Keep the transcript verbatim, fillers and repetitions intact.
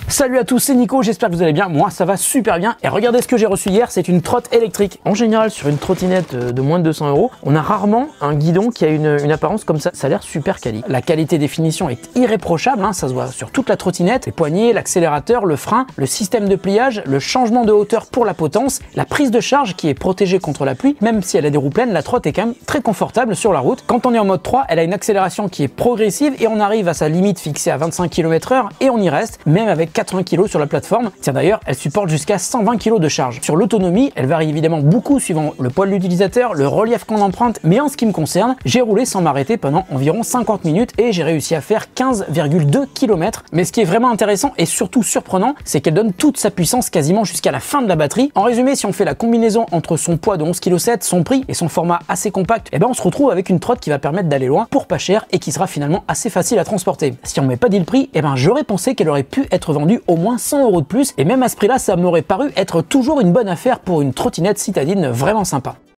Salut à tous, c'est Nico, j'espère que vous allez bien. Moi ça va super bien et regardez ce que j'ai reçu hier, c'est une trotte électrique. En général sur une trottinette de moins de deux cents euros, on a rarement un guidon qui a une, une apparence comme ça. Ça a l'air super quali. La qualité des finitions est irréprochable, hein, ça se voit sur toute la trottinette. Les poignées, l'accélérateur, le frein, le système de pliage, le changement de hauteur pour la potence, la prise de charge qui est protégée contre la pluie. Même si elle a des roues pleines, la trotte est quand même très confortable sur la route. Quand on est en mode trois, elle a une accélération qui est progressive et on arrive à sa limite fixée à vingt-cinq kilomètres heure et on y reste, même avec quatre-vingts kilos sur la plateforme. Tiens d'ailleurs, elle supporte jusqu'à cent vingt kilos de charge. Sur l'autonomie, elle varie évidemment beaucoup suivant le poids de l'utilisateur, le relief qu'on emprunte, mais en ce qui me concerne, j'ai roulé sans m'arrêter pendant environ cinquante minutes et j'ai réussi à faire quinze virgule deux kilomètres. Mais ce qui est vraiment intéressant et surtout surprenant, c'est qu'elle donne toute sa puissance quasiment jusqu'à la fin de la batterie. En résumé, si on fait la combinaison entre son poids de onze virgule sept kilos, son prix et son format assez compact, eh ben on se retrouve avec une trotte qui va permettre d'aller loin pour pas cher et qui sera finalement assez facile à transporter. Si on met pas dit le prix, eh ben j'aurais pensé qu'elle aurait pu être vendue au moins cent euros de plus et même à ce prix-là, ça m'aurait paru être toujours une bonne affaire pour une trottinette citadine vraiment sympa.